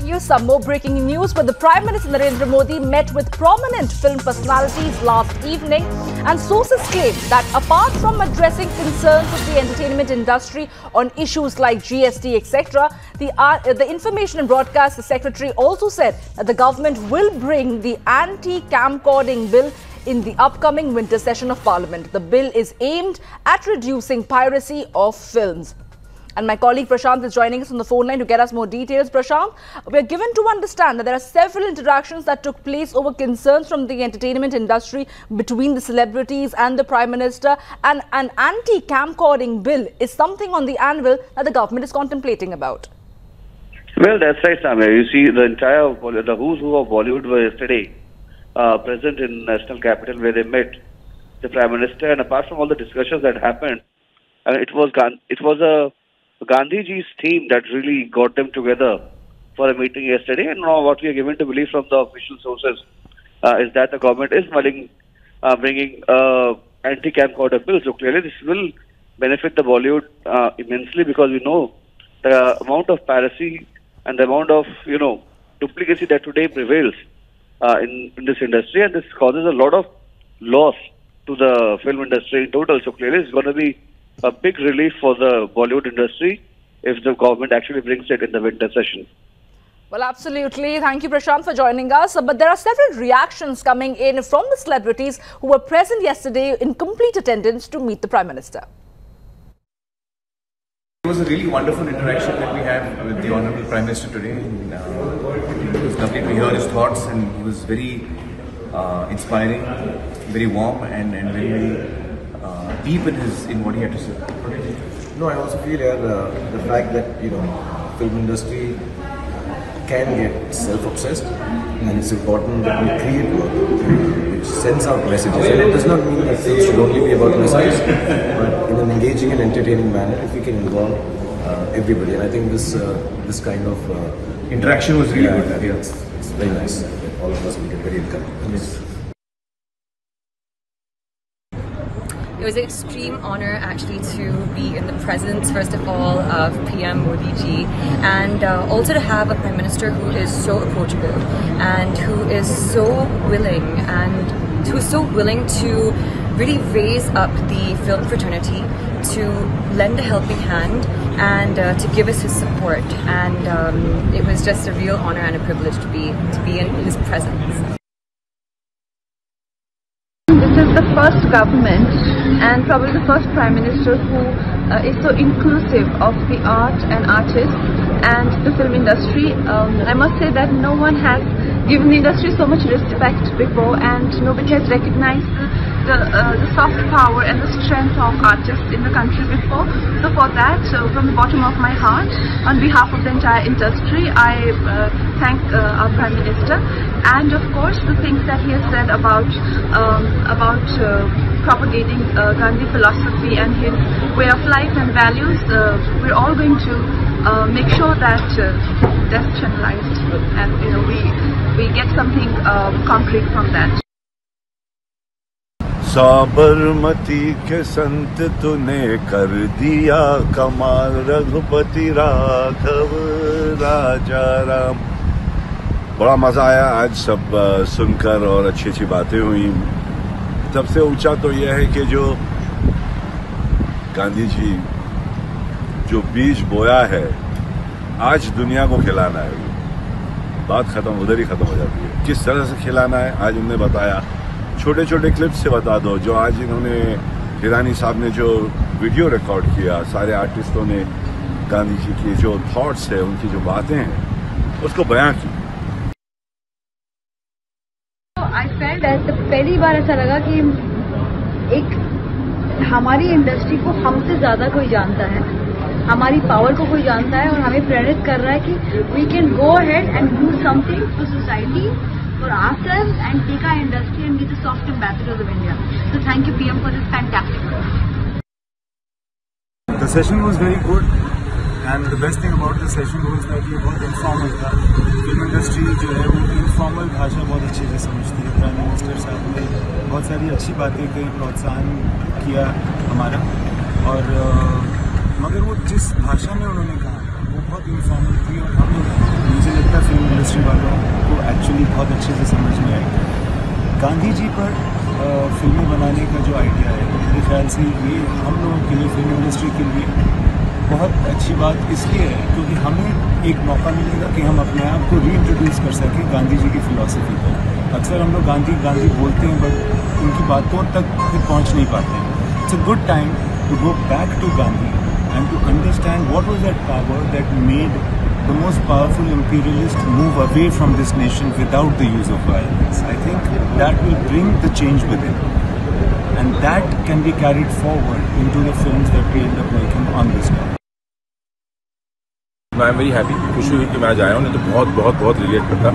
you some more breaking news. But the Prime Minister Narendra Modi met with prominent film personalities last evening, and sources claim that apart from addressing concerns of the entertainment industry on issues like GST, etc., the Information and Broadcast Secretary also said that the government will bring the anti-camcording bill in the upcoming winter session of Parliament. The bill is aimed at reducing piracy of films. And my colleague Prashant is joining us on the phone line to get us more details. Prashant, we are given to understand that there are several interactions that took place over concerns from the entertainment industry between the celebrities and the Prime Minister, and an anti-camcording bill is something on the anvil that the government is contemplating about. Well, that's right, Samir. You see, the who's who of Bollywood were yesterday present in National Capital, where they met the Prime Minister, and apart from all the discussions that happened, it was a Gandhiji's theme that really got them together for a meeting yesterday. And now what we are given to believe from the official sources is that the government is bringing anti-camcorder bills. So clearly this will benefit the Bollywood immensely, because we know the amount of piracy and the amount of duplicacy that today prevails in this industry, and this causes a lot of loss to the film industry in total. So clearly it's going to be a big relief for the Bollywood industry if the government actually brings it in the winter session. Well, absolutely. Thank you, Prashant, for joining us. But there are several reactions coming in from the celebrities who were present yesterday in complete attendance to meet the Prime Minister. It was a really wonderful interaction that we had with the Honourable Prime Minister today. And, it was lovely to hear his thoughts, and he was very inspiring, very warm, and very deep in what he had to say. No, I also feel the fact that film industry can get self-obsessed, and it's important that we create work which sends out messages. And it does not mean that films should only be about messages, but in an engaging and entertaining manner, if we can involve everybody. And I think this kind of interaction was really good. Yeah, it's very nice. All of us will get very encouraged. It was an extreme honor actually to be in the presence, first of all, of PM Modi ji, and also to have a Prime Minister who is so approachable and who is so willing to really raise up the film fraternity, to lend a helping hand, and to give us his support. And it was just a real honor and a privilege to be in his presence. This is the first government and probably the first Prime Minister who is so inclusive of the art and artists and the film industry. I must say that no one has given the industry so much respect before, and nobody has recognized the soft power and the strength of artists in the country before. So for that, from the bottom of my heart, on behalf of the entire industry, I thank our Prime Minister, and of course the things that he has said about propagating Gandhi philosophy and his way of life and values. We're all going to make sure that that's channelized, and we get something concrete from that. Sabarmati के संत तूने कर दिया कमाल, रघुपति राघव राजा राम। बड़ा मज़ा आया आज सब सुनकर, और अच्छी अच्छी बातें हुई। सबसे ऊंचा तो यह है कि जो गांधी जी जो बीज बोया है, आज दुनिया को खिलाना है। बात खत्म, उधर ही खत्म हो जाती है। किस तरह से खिलाना है आज उन्होंने बताया। छोटे छोटे क्लिप्स से बता दो, जो आज इन्होंने हिरानी साहब ने जो वीडियो रिकॉर्ड किया, सारे आर्टिस्टों ने गांधी जी की जो थॉट्स है, उनकी जो बातें हैं, उसको बयां की। आई फेल्ट दैट पहली बार ऐसा लगा कि एक हमारी इंडस्ट्री को हमसे ज़्यादा कोई जानता है, हमारी पावर को कोई जानता है, और हमें प्रेरित कर रहा है कि we can go ahead and do something for society, for ourselves, and take our industry and be the soft ambassadors of India. So thank you PM for this fantastic work. The session was very good, and the best thing about the session was that ये बहुत informal था. Film industry जो है वो informal भाषा बहुत अच्छे से समझती है. Prime Minister साहब ने बहुत सारी अच्छी बातें कही, प्रोत्साहन किया हमारा, और मगर वो जिस भाषा में उन्होंने कहा वो बहुत informal थी, और हमें मुझे लगता है फिल्म इंडस्ट्री वालों को एक्चुअली बहुत अच्छे से समझ में आई। गांधी जी पर फिल्में बनाने का जो आइडिया है मेरे ख्याल से ये हम लोगों के लिए, फिल्म इंडस्ट्री के लिए बहुत अच्छी बात इसलिए है क्योंकि हमें एक मौका मिलेगा कि हम अपने आप को रीइंट्रोड्यूस कर सकें गांधी जी की फ़िलॉसफी पर। अक्सर हम लोग गांधी गांधी बोलते हैं बट उनकी बातों तक फिर पहुंच नहीं पाते हैं। It's a good time to go back to Gandhi and to understand what was that power that made the most powerful imperialist move away from this nation without the use of violence. I think that will bring the change within, and that can be carried forward into the films that we end up making on this topic. I am very happy, खुशी हुई कि मैं आज आया हूँ, नहीं तो बहुत बहुत बहुत रिलेट करता।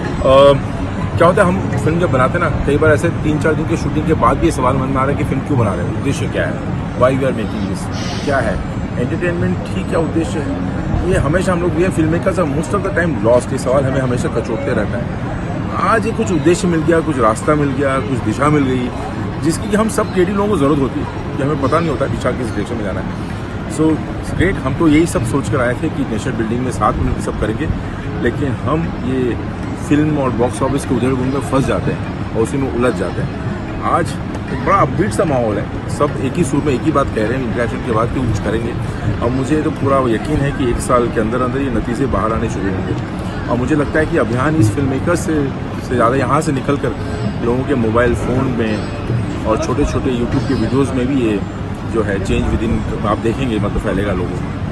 क्या होता है, हम फिल्म जब बनाते हैं ना, कई बार ऐसे 3-4 दिन की शूटिंग के बाद भी ये सवाल मन में आ रहा है कि फिल्म क्यों बना रहे हैं, उद्देश्य क्या है, why we are making this, क्या है एंटरटेनमेंट, ठीक क्या उद्देश्य है। ये हमेशा हम लोग ये film makers are most of the time lost, ये सवाल हमें हमेशा कचोटते रहता है। आज ये कुछ उद्देश्य मिल गया, कुछ रास्ता मिल गया, कुछ दिशा मिल गई, जिसकी हम सब क्रिएटिव लोगों को ज़रूरत होती है कि हमें पता नहीं होता दिशा किस डायरेक्शन में जाना है। सो ग्रेट, हम तो यही सब सोच कर आए थे कि नेशनल बिल्डिंग में साथ मिलकर सब करेंगे, लेकिन हम ये फिल्म और बॉक्स ऑफिस के उधेड़-बुन में फंस जाते हैं और उसी में उलझ जाते हैं। आज एक बड़ा अपबीट सा माहौल है, सब एक ही सुर में एक ही बात कह रहे हैं इंटरेक्शन के बाद कि कुछ करेंगे। अब मुझे तो पूरा यकीन है कि 1 साल के अंदर अंदर ये नतीजे बाहर आने शुरू होंगे, और मुझे लगता है कि अभियान इस फिल्म मेकर से ज़्यादा यहाँ से निकल कर लोगों के मोबाइल फ़ोन में और छोटे छोटे यूट्यूब के वीडियोज़ में भी ये जो है चेंज विद इन आप देखेंगे, मतलब फैलेगा लोगों में।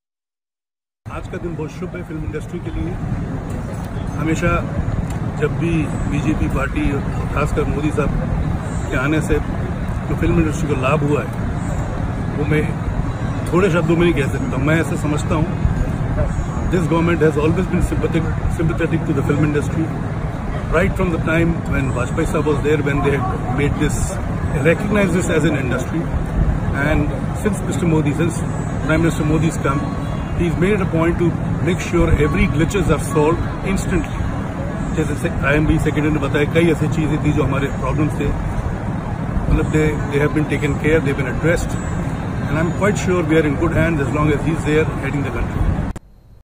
आज का दिन बहुत शुभ है फिल्म इंडस्ट्री के लिए। हमेशा जब भी बीजेपी पार्टी और खासकर मोदी साहब के आने से जो फिल्म इंडस्ट्री को लाभ हुआ है वो मैं थोड़े शब्दों में नहीं कह सकता। मैं ऐसा समझता हूँ this government has always been sympathetic to the film industry right from the time when Vajpayee Sahab was there, when they had made this, recognized this as an industry, and since Prime Minister Modi's come, he's made it a point to make sure every glitches are solved instantly. जैसे IMB secretary ने बताया, कई ऐसी चीज़ें थी जो हमारे problems थे, मतलब they have been taken care, they've been addressed, and I'm quite sure we are in good hands as long as he's there heading the country.